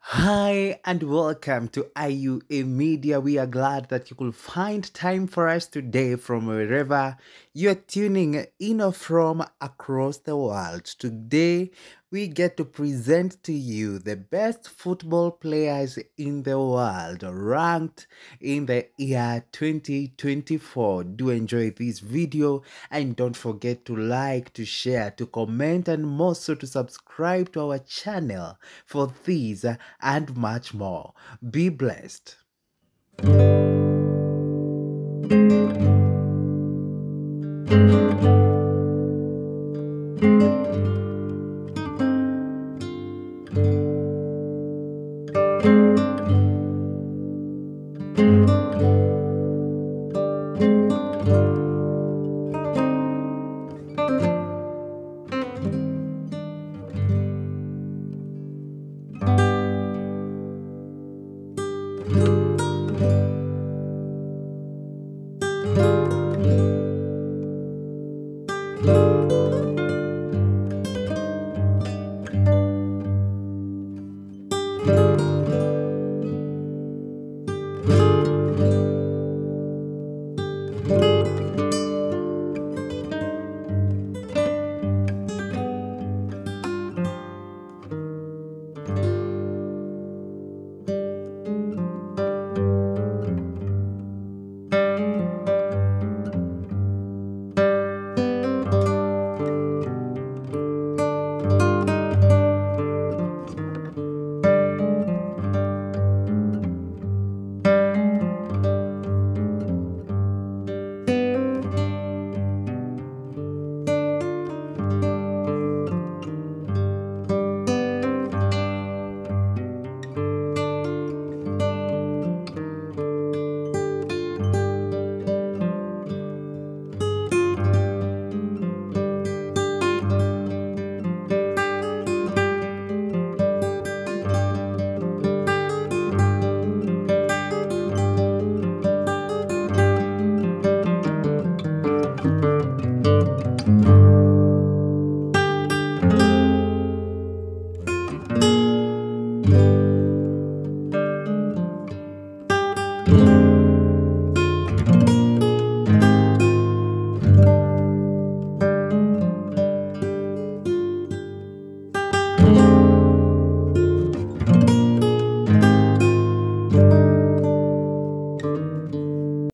Hi and welcome to IUA Media. We are glad that you could find time for us today from wherever you're tuning in or from across the world. Today, we get to present to you the best football players in the world ranked in the year 2024. Do enjoy this video and don't forget to like, to share, to comment, and more so to subscribe to our channel for these and much more. Be blessed.